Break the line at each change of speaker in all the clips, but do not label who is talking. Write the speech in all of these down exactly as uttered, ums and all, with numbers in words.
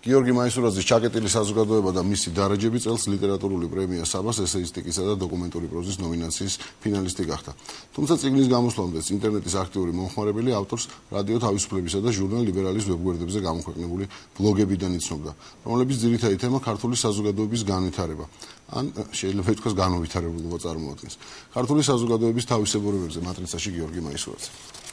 გიორგი მაისურაძის ჩაკეტილი საზოგადოება და მისი დარაჯები წელს ლიტერატურული პრემია საბას ესეისტიკისა და დოკუმენტური პროზის ნომინაციის ფინალისტი გახდა. თუმცა წიგნის გამოსვლამდეც ინტერნეტის აქტიური მომხმარებელი ავტორს რადიო თავისუფლებისა და ჟურნალ ლიბერალის ვებგვერდებზე გამოქვეყნებული ბლოგებიდან იცნობდა, რომლებიც ძირითადი თემა ქართული საზოგადოების განვითარება ან შეიძლება ითქვას განუვითარებლობა წარმოადგენს. ქართული საზოგადოების თავისებურებებზე მატრიცაში გიორგი მაისურაძე.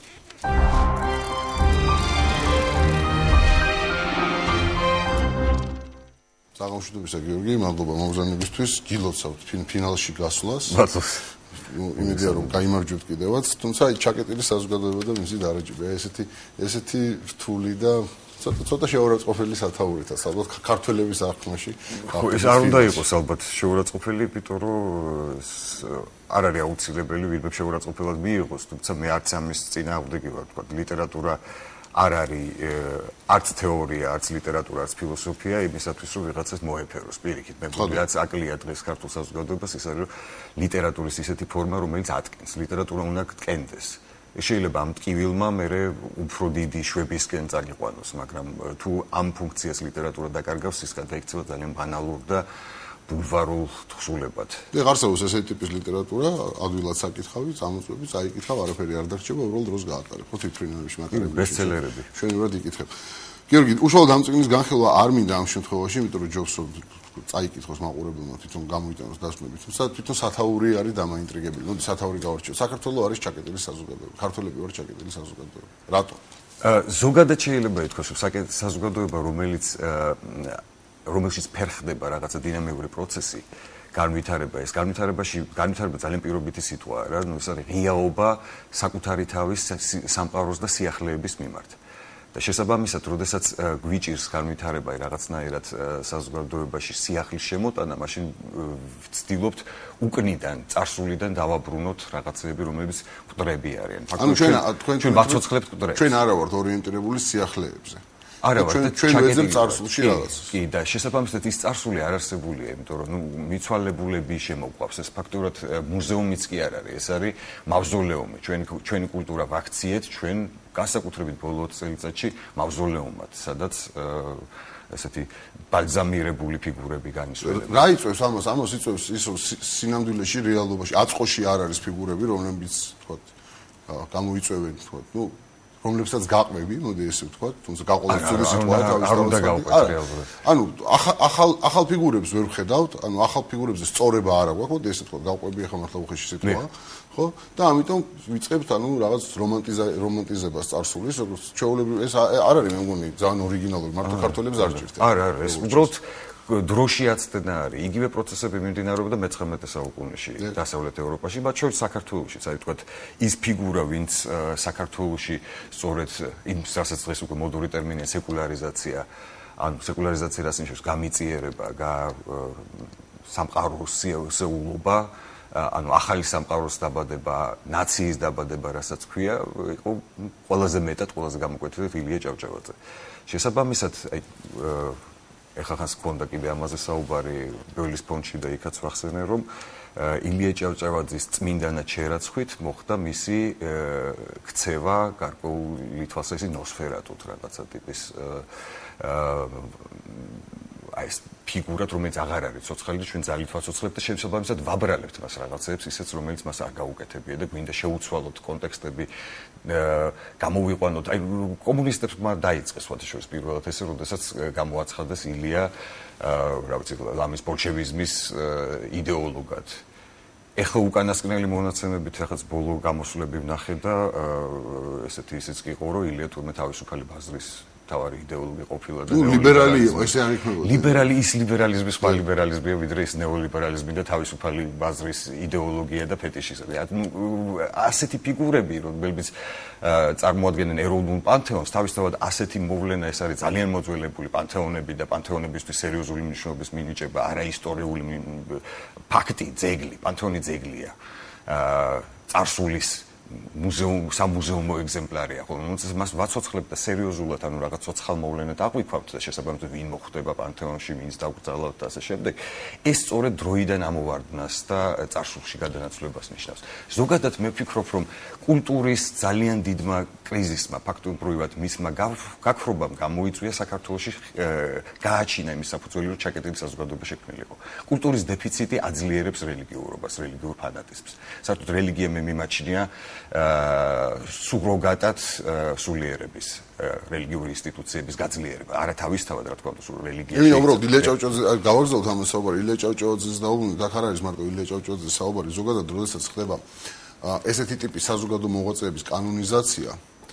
საღამოშიდობისა გიორგი, მადლობა მოგზაურობისთვის, გილოცავთ ფინალში გასვლას.
მადლობა.
იმედია რომ გაიმარჯვებთ კიდევაც, თუმცა აი ჩაკეტილი საზოგადოება და მისი დარაჯები, ესეთი ესეთი რთული და ცოტა ცოტა შეურაცხყოფელი სათაურითაც, ალბათ ქართველების აღქმაში.
ხო, ეს არ უნდა იყოს ალბათ შეურაცხყოფელი, იმიტომ რომ არ არის აუცილებელი ვინმე შეურაცხყოფელად მიიღოს, თუმცა მე არც ამის წინააღმდეგი ვარ, თქვა ლიტერატურა არ არის არც თეორია, არც ლიტერატურა, არც ფილოსოფია იმისათვის, რომ ვიღაცას მოეფეროს. პირიქით, მე მგონი რაც აკლია დღეს ქართულ საზოგადოებას, ის არის რომ ლიტერატურის ისეთი ფორმა, რომელიც ატკენს, ლიტერატურა უნდა გტკენდეს. შეიძლება ამ ტკივილმა მერე უფრო დიდი შვებისკენ წაგიყვანოს, მაგრამ თუ ამ ფუნქციას ლიტერატურა დაკარგავს, ის გადაიქცევა ძალიან ბანალურ და ბულვარულ თხზულებად.
და არსებობს ესეთი ტიპის ლიტერატურა, ადვილად საკითხავი, წამოწმები, წაიკითხავ, არაფერი არ დარჩება, უბრალოდ დროს გაატარებ. ხო თვითფრინავში მატარებლებში.
ბესტსელერები.
შვენივრად იკითხებ. გიორგი, უშუალოდ ამ წიგნის განხილვა არ მინდა ამ შემთხვევაში, იმიტომ რომ ჯობს წაიკითხოს მაყურებელმა თვითონ გამოიტანოს დასკვნები, თუმცა თვითონ სათაური არის დამაინტრიგებელი. ნუ სათაური გავარჩიოთ. საქართველოს არის ჩაკეტილი საზოგადოება. ქართველები ვარ ჩაკეტილი საზოგადოება. რატო?
ზოგადად შეიძლება ითქვას, რომ საზოგადოება, რომელიც რომელშიც ფერხდება რაღაცა დინამიური პროცესი, განვითარება, ეს განვითარებაში განვითარება ძალიან პირობითი სიტუაა რა, ნუ ეს არის ღიაობა საკუთარი თავის სამყაროს და სიახლეების მიმართ. და შესაბამისად, როდესაც გვიჭირს განვითარება რაღაცნაირად საზოგადოებაში სიახლის შემოტანა, მაშინ ვცდილობთ უკნიდან, წარსულიდან დავაბრუნოთ რაღაცები, რომლებიც მკვდრები არიან.
ანუ ჩვენ თქვენ
ჩვენ ვაცოცხლებთ მკვდრებს.
ჩვენ არა ვართ ორიენტირებული სიახლეებზე.
არა ვარ და
ჩვენ ვეძებთ წარსულში რაღაც.
კი და შესაბამისად ის წარსული არ არსებულია, იმიტომ რომ ნუ მიცვალებულები შემოყვავს, ეს ფაქტურად მუზეუმიც კი არ არის, ეს არის მავზოლეუმი. ჩვენი ჩვენი კულტურა ვაქციეთ, ჩვენ განსაკუთრებით ბოლო წელიწადში მავზოლეუმად, სადაც ესეთი ბალზამირებული ფიგურები განისვენებენ.
რა იწევს ამას? ამას იწევს ის რომ სინამდვილეში რეალობაში აწყოში არ არის ფიგურები, რომლებიც თქვათ გამოიწვევენ, თქვათ, ნუ რომლებსაც გაყვები, მოდი ესე ვთქვათ, თუმცა გაყოლებული სიტუაცია
არ უნდა გავყვეთ რეალურად.
ანუ ახალ ახალ ფიგურებს ვერ ვხედავთ, ანუ ახალ ფიგურებზე სწორება არ აქვს, მოდი ესე ვთქვათ, გაყვები ახლა მართლა უხეში სიტუაცია, ხო? და ამიტომ ვიწყებთ ანუ რაღაც რომანტიზებას წარსულის, როგორც ჩვეულებრივ ეს არ არის მე მგონი ძალიან ორიგინალური, მარტო ქართველებს არ ჭირთ.
არა, არა, ეს უბრალოდ დროში აცდნა არის. იგივე პროცესები მიმდინარეობდა მეცხრამეტე საუკუნეში დასავლეთ ევროპაში, მათ შორის საქართველოშიც, აი თქვათ, ის ფიგურა, ვინც საქართველოში სწორედ იმ რასაც დღეს უკვე მოდური ტერმინია სეკულარიზაცია, ანუ სეკულარიზაცია რაც ნიშნავს გამიწიერება, სამყაროს სეულობა, ანუ ახალი სამყაროს დაბადება, ნაციის დაბადება, რასაც ქვია, იყო ყველაზე მეტად, ყველაზე გამოკვეთილი ილია ჭავჭავაძე. შესაბამისად, აი ეხლა ხანს გქონდა კიდე ამაზე საუბარი ბელის ფონდში და იქაც ვახსენე რომ ილია ჭავჭავაძის წმინდანად შერაცხვით მოხდა მისი ქცევა გარკვეული თვალსაზრისით ნოსფერატუთ რაღაცა ტიპის აი ეს ფიგურად რომელიც აღარ არის ცოცხალი ჩვენ ძალით ვაცოცხლებთ და შესაბამისად ვაბრალებთ მას რაღაცებს ისეც რომელიც მას არ გაუკეთებია და გვინდა შეუცვალოთ კონტექსტები გამოვიყვანოთ აი კომუნისტებმა დაიწყეს სხვადასხვა პირველად ესე როდესაც გამოაცხადეს ილია რა ვიცი ლამის ბოლშევიზმის იდეოლოგად ეხლა უკანასკნელი მონაცემებით რაღაც ბოლო გამოსვლები ვნახე და ესეთი ისიც კი იყო რომ ილია თურმე თავისუფალი ბაზრის თავარი იდეოლოგი ყოფილა და
ლიბერალი იყო ესე არ იქნებოდა
ლიბერალი ის ლიბერალიზმი სხვა ლიბერალიზმია ვიდრე ის ნეოლიბერალიზმი და თავისუფალი ბაზრის იდეოლოგია და ფეტიშიზმი ანუ ასეთი ფიგურები რომლებიც წარმოადგენენ ეროვნულ პანთეონს თავისთავად ასეთი მოვლენა ეს არის ძალიან მოძველებული პანთეონები და პანთეონებისთვის სერიოზული მნიშვნელობის მინიჭება არაისტორიული ფაქტი ძეგლი პანთეონი ძეგლია წარსულის მუზეუმ სამუზეუმო ეგზემპლარია, ხოლმე მას ვაცოცხლებთ და სერიოზულად ანუ რაღაც ცოცხალ მოვლენად აღვიქვავთ და შესაბამისად ვინ მოხვდება პანთეონში, ვინც დაგვრწალავთ და ასე შემდეგ. ეს სწორედ დროიდან ამოვარდნას და წარსულში გადანაცვლებას ნიშნავს. ზოგადად მე ვფიქრობ, რომ კულტურის ძალიან დიდმა კრიზისმა, ფაქტობრივად მისმა გაქრობამ გამოიწვია საქართველოში გააჩინა იმის საფუძველი, რომ ჩაკეტილი საზოგადოება შექმნილიყო. კულტურის დეფიციტი აძლიერებს რელიგიურობას, რელიგიურ ფანატიზმს. საერთოდ რელიგია მე მიმაჩნია სუგროგატად სულიერების რელიგიური ინსტიტუციების გაძლიერება. არა თავისთავად რა თქმა უნდა რელიგიაში.
იმენ უბრალოდ ილია ჭავჭავაძე გავაგრძელოთ ამ საუბარი. ილია ჭავჭავაძეს დაუბრუნდით, აქ არ არის მარტო ილია ჭავჭავაძეს საუბარი, ზოგადად როდესაც ხდება ესეთი ტიპის საზოგადო მოღვაწეების კანონიზაცია,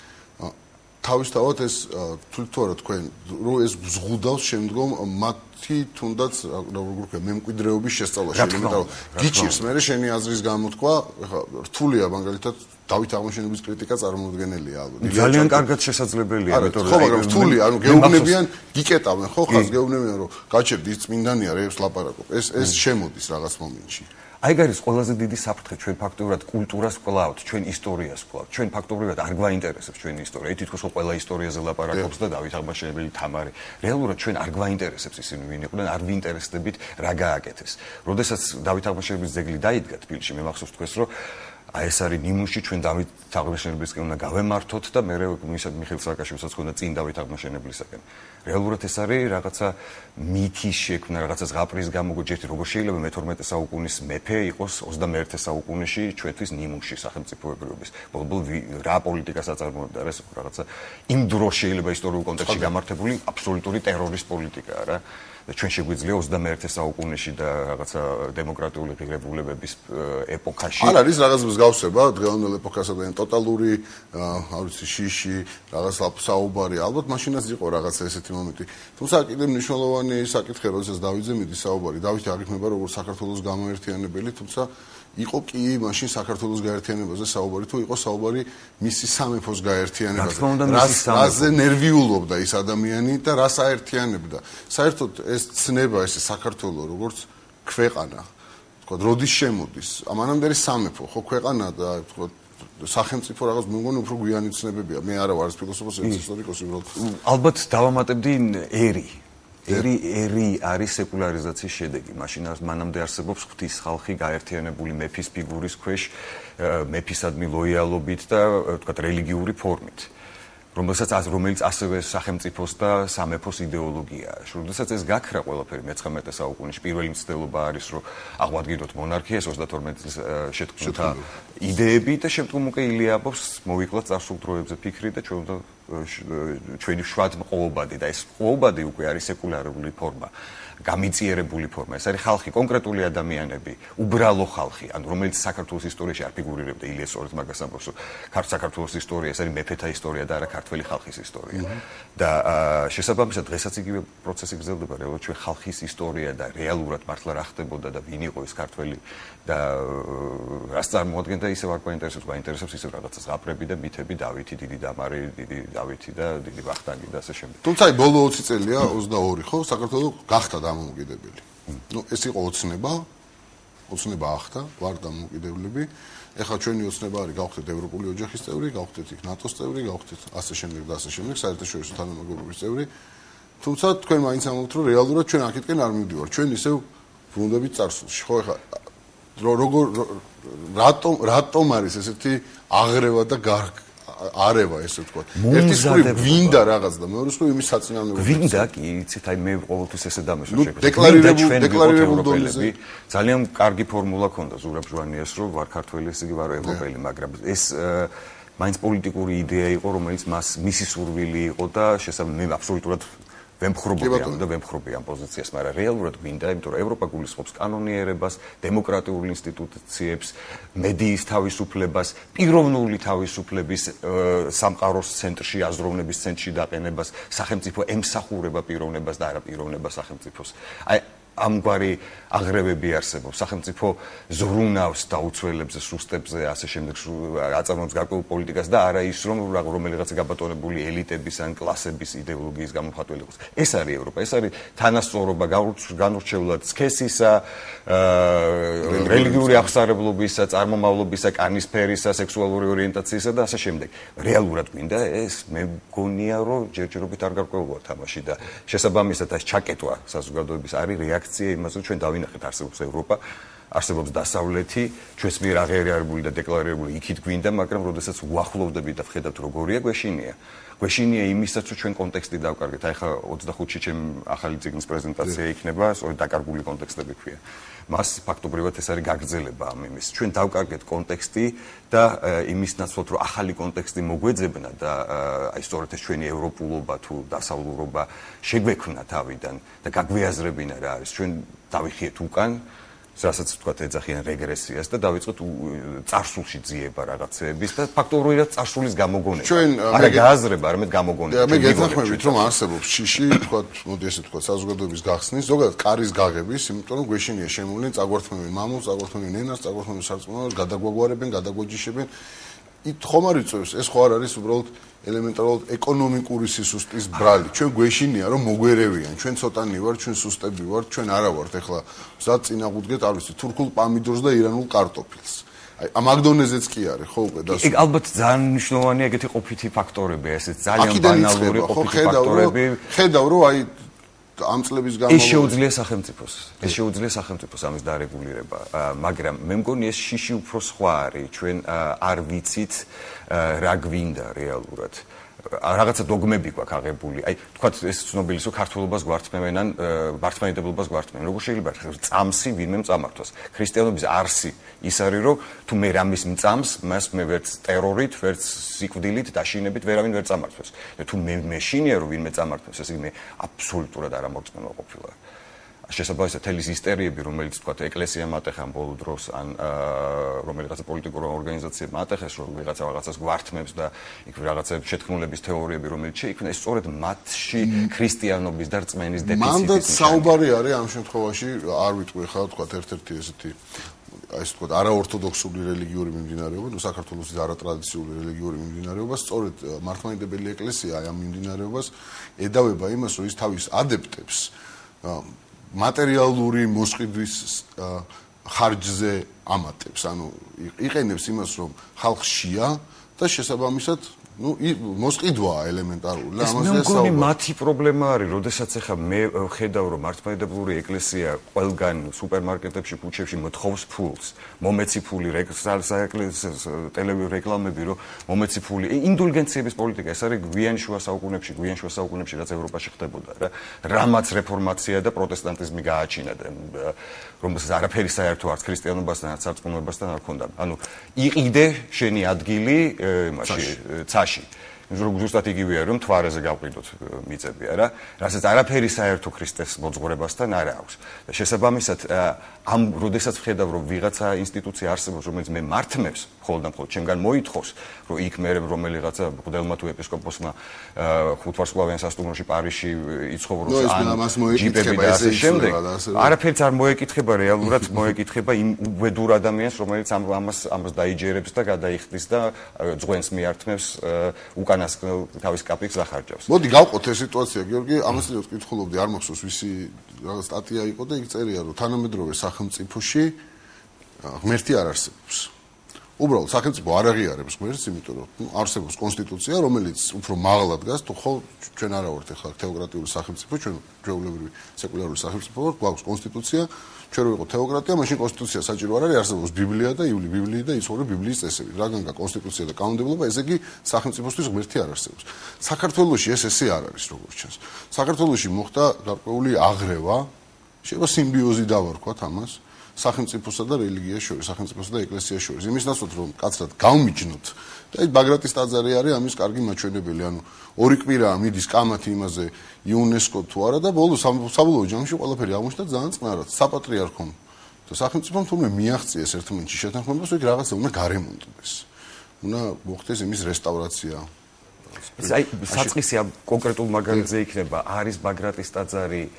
თავისთავად ეს თვითონ რა თქვენ, რომ ეს ზღუდავს შემდგომ მათი თუნდაც როგორ ვქო მემკვიდრეობის შესწავლაში, იმიტომ რომ გიჩირს მე შენი აზრის გამოთქვა, ეხლა რთულია მაგალითად დავით აღმაშენებლის კრიტიკა წარმოუდგენელია ალბათ.
ძალიან კარგად შესაძლებელია,
იმიტომ რომ ხო, მაგრამ რთული, ანუ გეუბნებიან, გიკეტავენ, ხო, ხას გეუბნებიან, რომ გაჩერდი ის წმინდანია, რეებს ლაპარაკობ. ეს ეს შემოდის რაღაც მომენტში.
აი გარის ყველაზე დიდი საფრთხე ჩვენ ფაქტობრივად კულტურას ვკლავთ, ჩვენ ისტორიას ვკლავთ. ჩვენ ფაქტობრივად არ გვაინტერესებს ჩვენი ისტორია. თითქოს ყველა ისტორიაზე ლაპარაკობს და დავით აღმაშენებელი თამარი. რეალურად ჩვენ არ გვაინტერესებს ისინი ვინ იყვნენ, არ ვინტერესდებით რა გააკეთეს. როდესაც დავით აღმაშენებლის ძეგლი დაიდგა თბილისში, მე მახსოვს თქვენს რომ აი ეს არის ნიმუში ჩვენ დავით აღმაშენებლისკენ უნდა გავემართოთ და მე მიხეილ სააკაშვილსაც ხონდა წინ დავით აღმაშენებლისაკენ. რეალურად ეს არის რაღაცა მითის შექმნა, რაღაცა ზღაპრის გამოგოჯეთი, როგორ შეიძლება მეთორმეტე საუკუნის მეფე იყოს ოცდამეერთე საუკუნეში ჩვენთვის ნიმუში სახელმწიფოებრიობის. ბოლბოლ რა პოლიტიკას აწარმოებდა ეს რაღაცა იმ დროს შეიძლება ისტორიულ კონტექსტში გამართებული აბსოლუტური ტერორის პოლიტიკაა რა. და ჩვენ შეგვიძლია ოცდამეერთე საუკუნეში და რაღაცა დემოკრატიული ღირებულებების ეპოქაში
არ არის რაღაც მსგავსება დღევანდელ ეპოქასა და ტოტალური არ ვიცი შიში რაღაც საუბარი ალბათ მაშინაც იყო რაღაცა ესეთი მომენტი თუმცა კიდევ მნიშვნელოვანი საკითხი როდესაც დავითზე მიდის საუბარი დავითი აღიქმება როგორც საქართველოს გამოერთიანებელი თუმცა იყო კი მაშინ საქართველოს გაერთიანებაზე საუბარი თუ იყო საუბარი მისი სამეფოს გაერთიანებაზე რაზე ნერვიულობდა ის ადამიანი და რას აერთიანებდა საერთოდ ეს ცნება ეს საქართველო როგორც ქვეყანა თქო როდის შემოდის ამანამდე არის სამეფო ხო ქვეყანა და თქო სახელმწიფო რაღაც მე მგონი უფრო გვიანი ცნებებია მე არა ვარ ფილოსოფოსი ისტორიკოსი უბრალოდ
ალბათ დავამატებდი ერი ერი ერი არის სეკულარიზაციის შედეგი. მაშინ მანამდე არსებობს ღვთის ხალხი გაერთიანებული მეფის ფიგურის ქვეშ, მეფისადმი ლოიალობით და ვთქვათ რელიგიური ფორმით. რომელსაც რომელიც ასევე სახელმწიფოს და სამეფოს იდეოლოგიაა. როდესაც ეს გაქრა ყველაფერი მეცხრამეტე საუკუნეში პირველი მცდელობა არის რომ აღვადგინოთ მონარქიას ოცდათორმეტი წლის შეთქმულთა იდეები და შემდგომ უკვე ილიაბობს მოვიკლათ წარსულ დროებზე ფიქრი და ჩვენ უნდა ჩვენი შვად მყოობადი და ეს მყოობადი უკვე არის სეკულარული ფორმა. გამიწიერებული ფორმა. ეს არის ხალხი, კონკრეტული ადამიანები, უბრალო ხალხი, ანუ რომელიც საქართველოს ისტორიაში არ ფიგურირებდა ილიას სწორედ მაგას ამბობს, რომ საქართველოს ისტორია ეს არის მეფეთა ისტორია და არა ქართველი ხალხის ისტორია. და შესაბამისად დღესაც იგივე პროცესი გრძელდება, რეალურად ჩვენ ხალხის ისტორია და რეალურად მართლა რა ხდებოდა და ვინ იყო ეს ქართველი და რას წარმოადგენდა ისევ არ გვაინტერესებს, გვაინტერესებს ისევ რაღაცა ზღაპრები და მითები, დავითი, დიდი დამარი, დიდი დავითი და დიდი ვახტანგი და ასე შემდეგ.
თუმცა აი ბოლო ოცი წელია ოცდაორი ხო საქართველოს გახდა დამოუკიდებელი. ნუ ეს იყო ოცნება, ოცნება ახდა, ვარ დამოუკიდებლები. ეხლა ჩვენი ოცნება არის გავხდეთ ევროპული ოჯახის წევრი, გავხდეთ იქ ნატოს წევრი, გავხდეთ ასე შემდეგ და ასე შემდეგ, საერთაშორისო თანამეგობრობის წევრი. თუმცა თქვენ მაინც ამბობთ, რომ რეალურად ჩვენ აქეთკენ არ მივდივართ. ჩვენ ისევ ბრუნდებით წარსულში. ხო ეხლა როგორ რატომ რატომ არის ესეთი აღრევა და არევა ესე ვთქვა. ერთის მხრივ გვინდა რაღაც და მეორე მხრივ იმის საწინააღმდეგო.
გვინდა კი, იცით, აი მე ყოველთვის ესე დამესვა
შეგვიძლია. დეკლარირებულ დეკლარირებულ დონეზე
ძალიან კარგი ფორმულა ქონდა ზურაბ ჟვანიას, რომ ვარ ქართველი, ესე იგი ვარ ევროპელი, მაგრამ ეს მაინც პოლიტიკური იდეა იყო, რომელიც მას მისი სურვილი იყო და შესაბამისად მე აბსოლუტურად ვემხრობოდი ამ და ვემხრობი ამ პოზიციას, მაგრამ რეალურად გვინდა, იმიტომ რომ ევროპა გულისხმობს კანონიერებას, დემოკრატიულ ინსტიტუციებს, მედიის თავისუფლებას, პიროვნული თავისუფლების სამყაროს ცენტრში, აზროვნების ცენტრში დაყენებას, სახელმწიფო ემსახურება პიროვნებას და არა პიროვნება სახელმწიფოს. აი ამგვარი აღრევები არსებობს სახელმწიფო ზრუნავს დაუცველებზე სუსტებზე ასე შემდეგ აწარმოებს გარკვეულ პოლიტიკას და არა ის რომ რომელიღაც გაბატონებული ელიტების ან კლასების იდეოლოგიის გამომხატველი იყოს ეს არის ევროპა ეს არის თანასწორობა განურჩევლად სქესისა რელიგიური აღსარებლობისა წარმომავლობისა კანის ფერისა სექსუალური ორიენტაციისა და ასე შემდეგ რეალურად გვინდა ეს მე მგონია რომ ჯერჯერობით არ გარკვეულია თამაში და შესაბამისად ეს ჩაკეტვა საზოგადოების არის რეაქცია იმაზე ჩვენ დავინახეთ არსებობს ევროპა არსებობს დასავლეთი ჩვენს მიერ აღიარებული და დეკლარირებული იქით გვინდა მაგრამ როდესაც უახლოვდებით და ვხედავთ როგორია გვეშინია გვეშინია იმისაც რომ ჩვენ კონტექსტი დავკარგეთ აი ხა ოცდახუთში ჩემ ახალი ციგნის პრეზენტაცია იქნება სწორედ დაკარგული კონტექსტები ქვია მას ფაქტობრივად ეს არის გაგრძელება ამ იმის ჩვენ დავკარგეთ კონტექსტი და იმის ნაცვლად რომ ახალი კონტექსტი მოგვეძებნა და აი სწორედ ეს ჩვენი ევროპულობა თუ დასავლურობა შეგვექმნა თავიდან და გაგვეაზრებინა რა არის ჩვენ დავიხიეთ უკან რასაც ვთქვათ ეძახიან რეგრესიას და დავიწყეთ წარსულში ძიება რაღაცეების და ფაქტობრივად წარსულის გამოგონება.
ჩვენ
არა გააზრება, არამედ გამოგონება.
მე გეთანხმებით რომ არსებობს შიში, ვთქვათ, მოდი ესე ვთქვათ, საზოგადოების გახსნის, ზოგადად კარის გაღების, იმიტომ რომ გვეშინია შემოვლენ, წაგვართმევენ მამულს, წაგვართმევენ ენას, წაგვართმევენ სარწმუნოებს, გადაგვაგვარებენ, გადაგვაჯიშებენ. ით ხომ არ იწევს, ეს ხო არ არის უბრალოდ ელემენტარულად ეკონომიკური სისუსტის ბრალი. ჩვენ გვეშინია რომ მოგვერევიან, ჩვენ ცოტანი ვართ, ჩვენ სუსტები ვართ, ჩვენ არა ვართ ეხლა მზად წინაღუდგეთ, არ ვიცი, თურქულ პამიდორს და ირანულ კარტოფილს. აი, მაგდონეზეც კი არის, ხო უკვე დასულ.
იქ ალბათ ძალიან მნიშვნელოვანია ეგეთი ყოფითი ფაქტორები, ესეც ძალიან ბანალური ყოფითი ფაქტორები.
ხედავ რომ აი ამ წლების განმავლობაში
ეს შეუძლია სახელმწიფოს. ეს შეუძლია სახელმწიფოს ამის დარეგულირება, მაგრამ მე მგონი ეს შიში უფრო სხვა არის. ჩვენ არ ვიცით რა გვინდა რეალურად. რაღაცა დოგმები გვაქვს აღებული. აი, თქვათ ეს ცნობილი რომ ქართულობას გვართმევენ ან მართლმადიდებლობას გვართმევენ. როგორ შეიძლება წამსი ვინმე წამართვას? ქრისტიანობის არსი ის არის რომ თუ მე რამის მწამს, მას მე ვერც ტერორით, ვერც სიკვდილით, დაშინებით ვერავინ ვერ წამართვას. და თუ მე მეშინია რომ ვინმე წამართვას, ესე იგი მე აბსოლუტურად არ ამორწმუნო ყოფილა. შესაბამისად თელის ისტერიები, რომელიც თქვათ ეკლესიამ ატეხან ბოლო დროს ან რომელიღაცა პოლიტიკურ ორგანიზაციამ ატეხეს, რომ ვიღაცა რაღაცას გვართმევს და იქ რაღაცა შეთქმულების თეორიები, რომელიც შეიქმნა, ეს სწორედ მათში ქრისტიანობის და რწმენის დეფიციტის.
მანდაც საუბარი არის ამ შემთხვევაში, არ ვიტყვი ხა თქვათ ერთ-ერთი ესეთი აი ეს თქვათ არაორთოდოქსული რელიგიური მიმდინარეობა, ნუ საქართველოს არატრადიციული რელიგიური მიმდინარეობა, სწორედ მართლმადიდებელი ეკლესია აი ამ მიმდინარეობას ედავება იმას, რომ ის თავის ადეპტებს მატერიალური მოსყიდვის ხარჯზე ამატებს, ანუ იყენებს იმას, რომ ხალხშია და შესაბამისად, ну, მოსყიდვაა ელემენტარული.
ამაზე საუბარი. ეს მე მგონი მათი პრობლემა არის, როდესაც ახლა მე ხედავ, რომ მართლმადიდებლური ეკლესია ყველგან სუპერმარკეტებში, ქუჩებში მოთხოვს ფულს, მომეცი ფული, ტელერეკლამები, რომ მომეცი ფული, ინდულგენციების პოლიტიკა, ეს არის გვიან შუა საუკუნეებში, გვიან შუა საუკუნეებში, რაც ევროპაში ხდებოდა, რა. რამაც რეფორმაცია და პროტესტანტიზმი გააჩინა და რომელსაც არაფერი საერთო არც ქრისტიანობასთან, არც სარწმუნოებასთან არ ჰქონდა. ანუ იყიდე შენი ადგილი იმაში ში. ზუსტად იგივეა რომ თვარეზე გავყიდოთ მიწები არა, რასაც არაფერი საერთო ქრისტეს მოძღვრებასთან არ აქვს. და შესაბამისად ამ როდესაც ვხედავ რომ ვიღაცა ინსტიტუცია არსებობს, რომელიც მე მართმევს, მხოლოდ და მხოლოდ ჩემგან მოითხოვს, რომ იქ მე რომელიღაცა მღვდელმა თუ ეპისკოპოსმა ხუთვარსკვლავიან სასტუმროში პარიზში იცხოვროს ან ჯიპები და ასე შემდეგ. არაფერიც არ მოეკითხება რეალურად, მოეკითხება იმ უბედურ ადამიანს, რომელიც ამას ამას დაიჯერებს და გადაიხდის და ძღვენს მიართმევს უკანას თავის კაპიკს ახარჯავს.
მოდი გავყოთ ეს სიტუაცია, გიორგი, ამას λίγο ვკითხულობდი, არ მახსოვს ვისი რაღაც სტატია იყო და იქ წერია, რომ თანამედროვე სახელმწიფოში ღმერთი არ არსებობს. უბრალოდ სახელმწიფო არ აღიარებს ღმერთს, იმიტომ რომ არსებობს კონსტიტუცია, რომელიც უფრო მაღლა დგას, თუ ხო ჩვენ არა ვართ ახლა თეოკრატიული სახელმწიფო, ჩვენ ჩვეულებრივი სეკულარული სახელმწიფო ვართ, გვაქვს კონსტიტუცია, ჩვენ რო ვიყო თეოკრატია, მაშინ კონსტიტუცია საჭირო არ არის, არსებობს ბიბლია და ივლი ბიბლიი და იცხოვრე ბიბლიის წესები. რადგან გა კონსტიტუცია და კანონმდებლობა, ესე იგი სახელმწიფოსთვის ღმერთი არ არსებობს. საქართველოში ეს ესე არ არის, როგორც ჩანს. საქართველოში მოხდა გარკვეული აღრევა, შეიძლება სიმბიოზი დავარქვათ ამას. სახელმწიფოსა და რელიგიას შორის, სახელმწიფოსა და ეკლესიას შორის. იმის ნაცვლად რომ კაცრად გავმიჯნოთ და აი ბაგრატის ტაძარი არის ამის კარგი მაჩვენებელი, ანუ ორი კვირაა მიდის კამათი იმაზე იუნესკო თუ არა და ბოლოს საბოლოო ჯამში ყველაფერი აღმოჩნდა ძალიან წყნარად. საპატრიარქომ და სახელმწიფომ თუმცა მიაღწიეს ერთმანეთში შეთანხმებას, რომ რაღაცა უნდა გარემონტდეს. უნდა მოხდეს იმის რესტავრაცია.
აი საწყისი ამ კონკრეტულ მაგალითზე იქნება არის ბაგრატის ტაძარი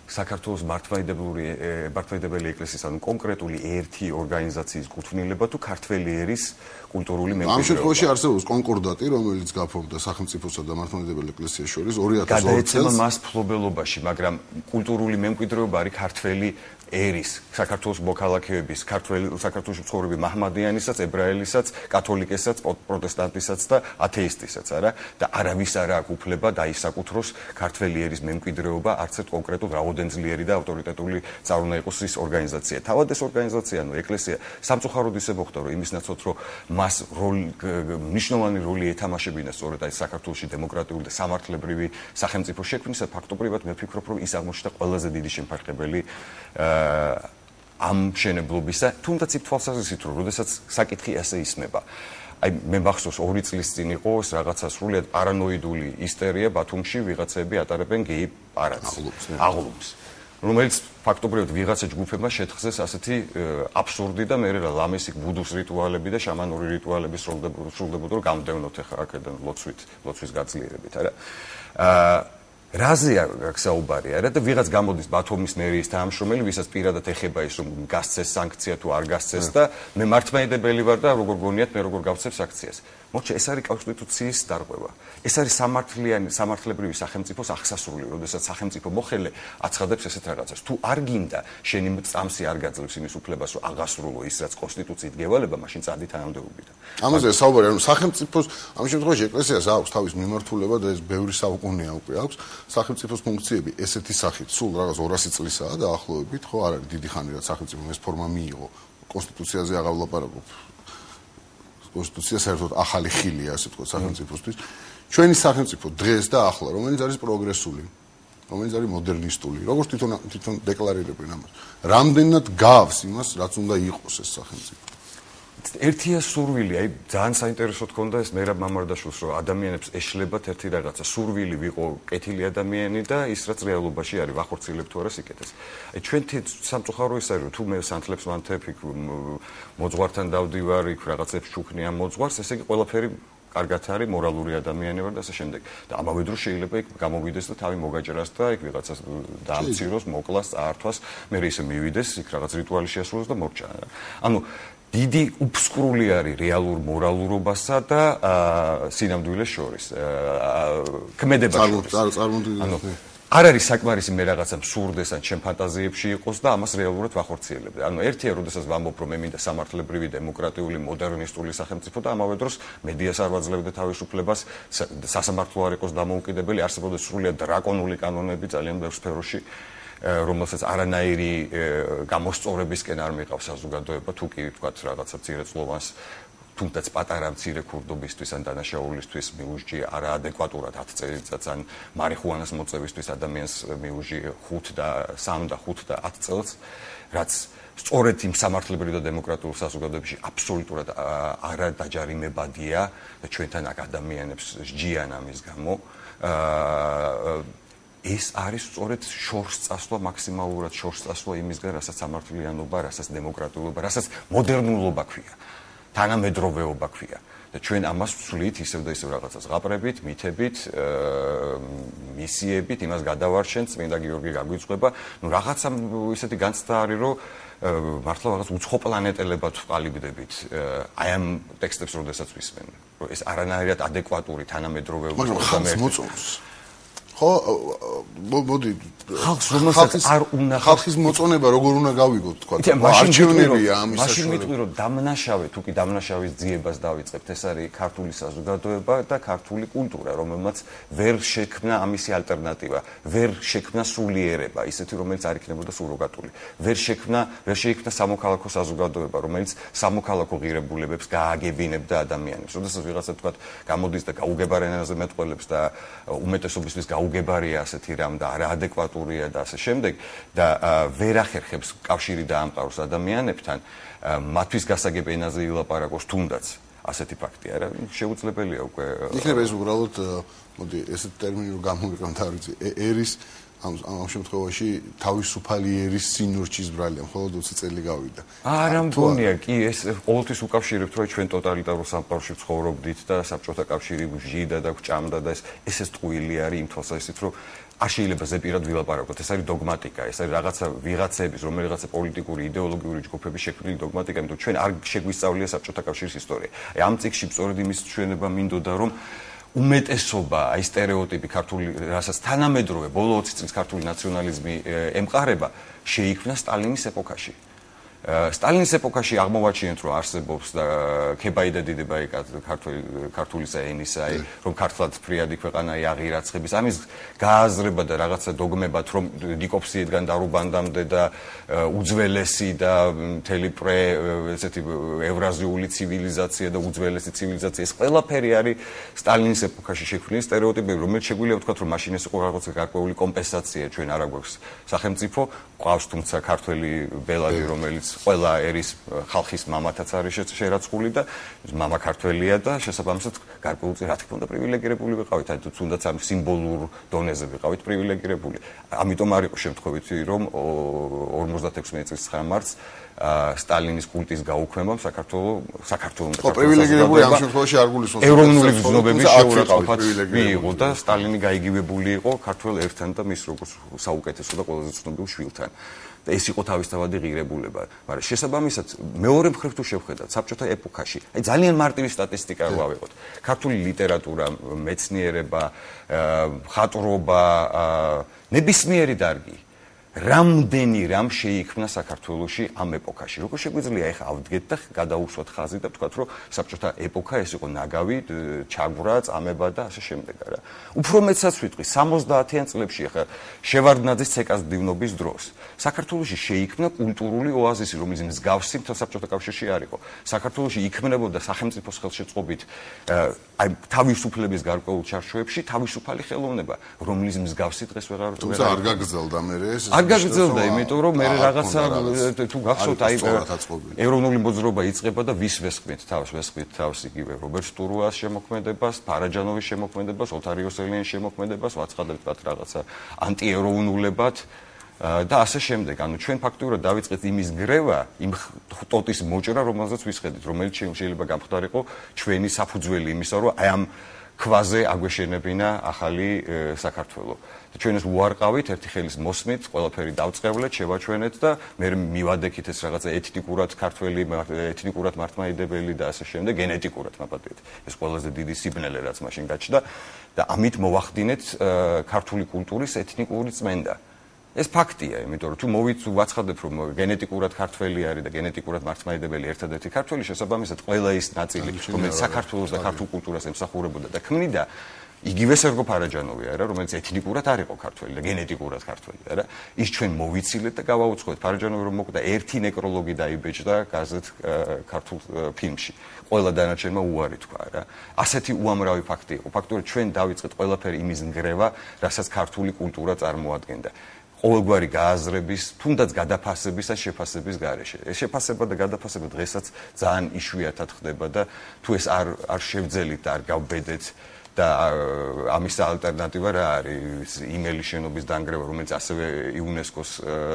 საქართველოს მართლმადიდებლური მართლმადიდებელი ეკლესიის ანუ კონკრეტული ერთი ორგანიზაციის კუთვნილება თუ ქართველი ერის კულტურული მემკვიდრეობა.
ამ შემთხვევაში არსებობს კონკორდატი, რომელიც გაფორმდა სახელმწიფოსა და მართლმადიდებელ ეკლესიას შორის ორი ათას ორი წელს.
გადაეცემა მას ფლობელობაში, მაგრამ კულტურული მემკვიდრეობა არის ქართველი ერის, საქართველოს მოქალაქეების, ქართველი საქართველოში მცხოვრები მაჰმადიანისაც, ებრაელისაც, კათოლიკესაც, პროტესტანტისაც და ათეისტისაც, არა? და არავის არ აქვს უფლება დაისაკუთროს ქართველი ერის მემკვიდრეობა არც ერთ კონკრეტულ რაოდენძლიერი და ავტორიტეტული წარღვნა იყოს ის ორგანიზაცია. თავად ეს ორგანიზაცია, ანუ ეკლესია სამწუხაროდ ისე მოხდა, რომ იმის ნაცვლად, რომ მას როლი მნიშვნელოვანი როლი ეთამაშებინა სწორედ აი საქართველოში დემოკრატიული და სამართლებრივი სახელმწიფო შექმნისა, ფაქტობრივად მე ვფიქრობ, რომ ის აღმოჩნდა ყველაზე დიდი შემფარხებელი ამ მშენებლობისა, თუნდაც იმ თვალსაზრისით, რომ როდესაც საკითხი ასე ისმება. აი მე მახსოვს ორი წლის წინ იყო ეს რაღაცა სრულიად პარანოიდული ისტერია ბათუმში ვიღაცები ატარებენ გეი პარადს, აღლუმს, რომელიც ფაქტობრივად ვიღაცა ჯგუფებმა შეთხზეს ასეთი აბსურდი და მე რა ლამესი ბუდუს რიტუალები და შამანური რიტუალები სრულდებოდა, რომ გამდევნოთ ახლა აქედან ლოცვით, ლოცვის გაძლიერებით, არა? რაზეა გასაუბარი, არა? და ვიღაც გამოდის ბათუმის მერიის თანამშრომელი, ვისაც პირადად ეხება ის, რომ გასცეს სანქცია თუ არ გასცეს და მე მართლმადიდებელი ვარ და როგორ გონიათ მე როგორ გავცებ სანქციას. მოჩე, ეს არის კონსტიტუციის დარღვევა. ეს არის სამართლიანი, სამართლებრივი სახელმწიფოს აღსასრული, როდესაც სახელმწიფო მოხელე აცხადებს ესეთ რაღაცას. თუ არ გინდა შენი წამსი არ გაძლევს იმის უფლებას, რომ აღასრულო ის, რაც კონსტიტუციით გევალება, მაშინ წადი თანამდებობიდან.
ამაზე საუბარი, ანუ სახელმწიფოს ამ შემთხვევაში ეკლესიას აქვს თავის მიმართულება და ეს ბევრი საუკუნეა უკვე აქვს. სახელმწიფოს ფუნქციები ესეთი სახით, სულ რაღაც ორასი წლისაა დაახლოებით, ხო, არ არის დიდი ხანი, რაც სახელმწიფომ ეს ფორმა მიიღო. კონსტიტუციაზე აღარ ვლაპარაკობ. კონსტიტუცია საერთოდ ახალი ხილია, ასე ვთქვათ, სახელმწიფოსთვის. ჩვენი სახელმწიფო დღეს და ახლა, რომელიც არის პროგრესული, რომელიც არის მოდერნისტული, როგორც თვითონ თვითონ დეკლარირებენ ამას. რამდენად გავს იმას, რაც უნდა იყოს ეს სახელმწიფო.
ერთია სურვილი, აი ძალიან საინტერესო თქონდა ეს მერაბ მამარდაშვილს, რომ ადამიანებს ეშლებათ ერთი რაღაცა, სურვილი ვიყო კეთილი ადამიანი და ის რაც რეალობაში არის, ვახორციელებ თუ არა სიკეთეს. აი ჩვენი სამწუხარო ის არის, რომ თუ მე სანთლებს ვანთებ, იქ მოძღვართან დავდივარ, იქ რაღაცებს ჩუქნი ამ მოძღვარს, ესე იგი ყველაფერი კარგად არის, მორალური ადამიანი ვარ და ასე შემდეგ. და ამავე დროს შეიძლება იქ გამოვიდეს და თავი მოგაჭრას და იქ ვიღაცას დაამციროს, მოკლას, წაართვას, მე ისე მივიდეს, იქ რაღაც რიტუალი შეასრულოს და მორჩა. ანუ დიდი უფსკრული არის რეალურ მორალურობასა და სინამდვილეს შორის. ქმედება შორის. ანუ არ არის საკმარისი მე რაღაცა მსურდეს ან ჩემ ფანტაზიებში იყოს და ამას რეალურად ვახორციელებდი. ანუ ერთია, როდესაც ვამბობ, რომ მე მინდა სამართლებრივი, დემოკრატიული, მოდერნისტული სახელმწიფო და ამავე დროს მედიას არ ვაძლევდე თავისუფლებას, სასამართლო არ იყოს დამოუკიდებელი, არსებობდეს სრულიად დრაკონული კანონები ძალიან ბევრ სფეროში. რომელსაც არანაირი გამოსწორებისკენ არ მიყავს საზოგადოება, თუ კი ვთქვათ რაღაცა მცირეწლოვანს, თუნდაც პატარა მცირე ქურდობისთვის ან დანაშაულისთვის მიუჟჯი არაადეკვატურად ათ წელიწადს ან მარიხუანას მოწევისთვის ადამიანს მიუჟი ხუთ და სამ და ხუთ და ათ წელს, რაც სწორედ იმ სამართლებრივ და დემოკრატიულ საზოგადოებაში აბსოლუტურად არადაჯარიმებადია და ჩვენთან აქ ადამიანებს სჯიან ამის გამო. ეს არის სწორედ შორს წასვლა, მაქსიმალურად შორს წასვლა იმისგან, რასაც სამართლიანობა, რასაც დემოკრატიულობა, რასაც მოდერნულობა ქვია, თანამედროვეობა ქვია. და ჩვენ ამას ვცვლით ისევ და ისევ რაღაცას ღაპრებით, მითებით, მისიებით, იმას გადავარჩენთ, წმინდა გიორგი გაგვიწყება. ნუ რაღაცა ისეთი განცდა არის, რომ მართლა რაღაც უცხო პლანეტელებად ვყალიბდებით აი ამ ტექსტებს, როდესაც ვისმენ. რომ ეს არანაირად ადეკვატური თანამედროვეობა
მოწონს. ხო, მოდი
ხალხს რომელსაც არ უნდა
ხალხის მოწონება როგორ უნდა გავიგოთ, თქვა. არჩევნებია ამის საშუალებით.
მაშინ მიტყვი, რომ დამნაშავე, თუ კი დამნაშავის ძიებას დავიწყებთ, ეს არის ქართული საზოგადოება და ქართული კულტურა, რომელმაც ვერ შექმნა ამისი ალტერნატივა, ვერ შექმნა სულიერება, ისეთი, რომელიც არ იქნებოდა სუროგატული. ვერ შექმნა, ვერ შეიქმნა სამოქალაქო საზოგადოება, რომელიც სამოქალაქო ღირებულებებს გააგებინებდა ადამიანებს. როდესაც ვიღაცა თქვა, გამოდის და გაუგებარ ენაზე მეტყველებს და უმეტესობისთვის გაუგებარია ასეთი რამ და არაადეკვატურია და ასე შემდეგ და ვერ ახერხებს კავშირი დაამყაროს ადამიანებთან, მათთვის გასაგებ ენაზე ილაპარაკოს თუნდაც ასეთი ფაქტი არა, შეუძლებელია უკვე.
იქნება ეს უბრალოდ, მოდი, ესეთ ტერმინი რომ გამოვიყენოთ, არ ვიცი, ერის ამ ამ შემთხვევაში თავისუფალი ერის სინორჩის ბრალია, მხოლოდ ოცი წელი გავიდა.
არა მგონია, კი ეს ყოველთვის უკავშირებთ, რომ ჩვენ ტოტალიტარულ სამყაროში ცხოვრობდით და საბჭოთა კავშირი ჟიდა და გჭამდა და ეს ესეც ტყუილი არის იმ თვალსაზრისით, რომ არ შეიძლება ზეპირად ვილაპარაკოთ. ეს არის დოგმატიკა, ეს არის რაღაცა ვიღაცების, რომელიღაცა პოლიტიკური, იდეოლოგიური ჯგუფების შექმნილი დოგმატიკა, იმიტომ რომ ჩვენ არ შეგვისწავლია საბჭოთა კავშირის ისტორია. აი ამ წიგნში სწორედ იმის ჩვენება მინდოდა, რომ უმეტესობა, აი სტერეოტიპი ქართული, რასაც თანამედროვე ბოლო ოცი წლის ქართული ნაციონალიზმი ემყარება, შეიქმნა სტალინის ეპოქაში. სტალინის ეპოქაში აღმოვაჩინეთ, რომ არსებობს და ქებაი და დიდებაი ქართული ქართულისა ენისა, რომ ქართლად ფრიადი ქვეყანა აღირაცხების, ამის გააზრება და რაღაცა დოგმებად, რომ ნიკოფსიედგან დარუბანდამდე და უძველესი და მთელი პრე ესეთი ევრაზიული ცივილიზაცია და უძველესი ცივილიზაცია, ეს ყველაფერი არის სტალინის ეპოქაში შექმნილი სტერეოტიპები, რომელიც შეგვიძლია ვთქვათ, რომ მაშინ ეს იყო რაღაცა გარკვეული კომპენსაცია, ჩვენ არ აგვაქვს სახელმწიფო, ყავს თუმცა ქართველი ბელადი, რომელიც ყველა ერის ხალხის მამათაც არის შერაცხული და მამა ქართველია და შესაბამისად გარკვეულწილად რა თქმა უნდა პრივილეგირებული ვიყავით, აი თუნდაც ამ სიმბოლურ დონეზე ვიყავით პრივილეგირებული. ამიტომ არ იყო შემთხვევითი, რომ ორმოცდათექვსმეტი წლის ცხრა მარტს სტალინის კულტის გაუქმებამ საქართველოს საქართველოს
ხო პრივილეგირებული ამ შემთხვევაში არ გულისხმობს
ეროვნული გზნობების შეურაცხყოფაც მიიღო და სტალინი გაიგივებული იყო ქართველ ერთან და მის როგორც საუკეთესო და ყველაზე ცნობილ შვილთან. და ეს იყო თავისთავადი ღირებულება, მაგრამ შესაბამისად მეორე მხრივ თუ შევხედათ საბჭოთა ეპოქაში, აი ძალიან მარტივი სტატისტიკა რო ავიღოთ. ქართული ლიტერატურა, მეცნიერება, მხატვრობა, ნებისმიერი დარგი რამდენი რამ შეიქმნა საქართველოში ამ ეპოქაში. როგორ შეგვიძლია ეხა ავდგეთ და გადაუსვათ ხაზი და ვთქვათ, რომ საბჭოთა ეპოქა ეს იყო ნაგავი, ჩაგვრა, წამება და ასე შემდეგ, არა. უფრო მეცაც ვიტყვი, სამოცდაათიან წლებში ეხა შევარდნაძის ცეკას მდივნობის დროს საქართველოში შეიქმნა კულტურული ოაზისი, რომელიც მსგავსი მთელ საბჭოთა კავშირში არ იყო. საქართველოში იქმნებოდა სახელმწიფოს ხელშეწყობით აი თავისუფლების გარკვეულ ჩარჩოებში თავისუფალი ხელოვნება, რომლის მსგავსი დღეს ვეღარ
თუმცა არ გაგრძელდა მერე ეს
არ გაგრძელდა, იმიტომ რომ მე რაღაცა თუ გახსოვთ აი ეროვნული მოძრაობა იწყება და ვის ვესხმით თავს, ვესხმით თავს იგივე რობერტ სტურუას შემოქმედებას, ფარაჯანოვის შემოქმედებას, ოთარ იოსელიანის შემოქმედებას, ვაცხადებთ მათ რაღაცა ანტიეროვნულებად და ასე შემდეგ. ანუ ჩვენ ფაქტურად დავიწყეთ იმის გრევა, იმ ტოტის მოჭრა, რომელზეც ვისხედით, რომელიც შეიძლება გამხდარიყო ჩვენი საფუძველი იმისა, რომ აი ამ ქვაზე აგვეშენებინა ახალი საქართველო. ჩვენ ეს უარყავით, ერთი ხელის მოსმით, ყველაფერი დავწყევლეთ, შევაჩვენეთ და მე მივადექით ეს რაღაცა ეთნიკურად ქართველი, ეთნიკურად მართლმადიდებელი და ასე შემდეგ, გენეტიკურად მაპატიეთ. ეს ყველაზე დიდი სიბნელე რაც მაშინ გაჩნდა და ამით მოვახდინეთ ქართული კულტურის ეთნიკური წმენდა. ეს ფაქტია, იმიტომ რომ თუ მოვიც ვაცხადებ, რომ გენეტიკურად ქართველი არის და გენეტიკურად მართლმადიდებელი ერთადერთი ქართველი, შესაბამისად ყველა ის ნაწილი, რომელიც საქართველოს და ქართულ კულტურას ემსახურებოდა და ქმნიდა, იგივე სერგო ფარაჯანოვი არა, რომელიც ეთნიკურად არ იყო ქართველი და გენეტიკურად ქართველი არა, ის ჩვენ მოვიცილეთ და გავაუწყოთ. ფარაჯანოვი რომ მოკვდა ერთი ნეკროლოგი დაიბეჭდა გაზეთ ქართულ ფილმში. ყველა დანარჩენმა უარი თქვა რა. ასეთი უამრავი ფაქტი იყო. ფაქტობრივად ჩვენ დავიწყეთ ყველაფერი იმის ნგრევა, რასაც ქართული კულტურა წარმოადგენდა. ყოველგვარი გააზრების, თუნდაც გადაფასების და შეფასების გარეშე. ეს შეფასება და გადაფასება დღესაც ძალიან იშვიათად ხდება და თუ ეს არ არ შევძელით და არ გავბედეთ და ამის ალტერნატივა რა არის? იმელის შენობის დანგრევა, რომელიც ასევე იუნესკოს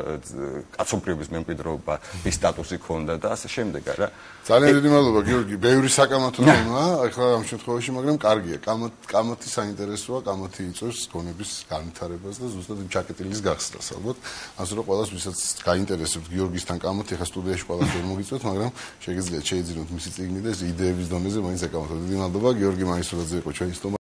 კაცობრიობის მემკვიდრეობის სტატუსი ჰქონდა და ასე შემდეგ, არა?
ძალიან დიდი მადლობა, გიორგი. ბევრი საკამათო თემაა, ახლა ამ შემთხვევაში, მაგრამ კარგია. კამათი საინტერესოა, კამათი იწვევს გონების განვითარებას და ზუსტად იმ ჩაკეტილის გახსნას, ალბათ. ასე რომ ყველას, ვისაც გაინტერესებთ გიორგისთან კამათი, ახლა სტუდიაში ყველას ვერ მოგიწვევთ, მაგრამ შეგიძლიათ შეიძინოთ მისი წიგნი და ეს იდეების დონეზე მაინც აკამათოთ. დიდი მადლობა, გიორგი მაისურაძე იყო ჩვენი სტუმარი.